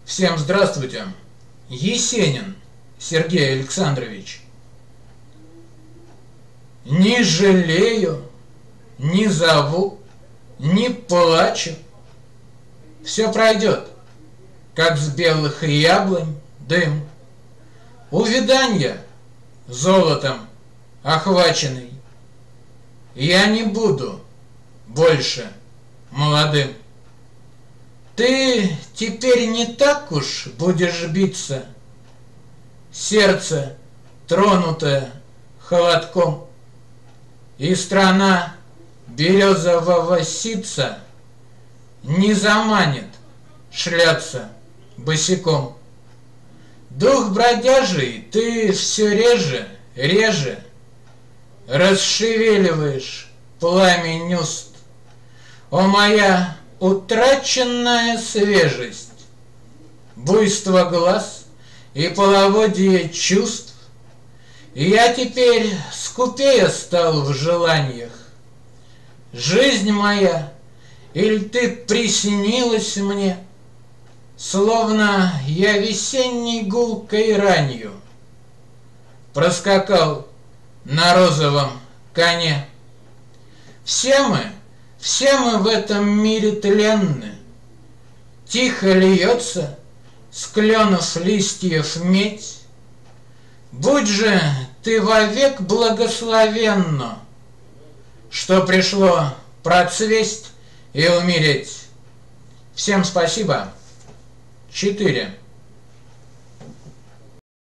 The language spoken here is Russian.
Всем здравствуйте. Есенин Сергей Александрович. Не жалею, не зову, не плачу. Все пройдет, как с белых яблонь дым. Увиданья золотом охваченный. Я не буду больше молодым. Ты теперь не так уж будешь биться, сердце, тронутое холодком, и страна березового ситца не заманит шляться босиком. Дух бродяжий ты все реже расшевеливаешь пламень уст. О, моя утраченная свежесть, буйство глаз и половодье чувств, я теперь скупее стал в желаниях. Жизнь моя, иль ты приснилась мне, словно я весенней гулкой ранью проскакал на розовом коне. Все мы в этом мире тленны. Тихо льется с кленов листьев медь. Будь же ты вовек благословенно, что пришло процвесть и умереть. Всем спасибо. 4.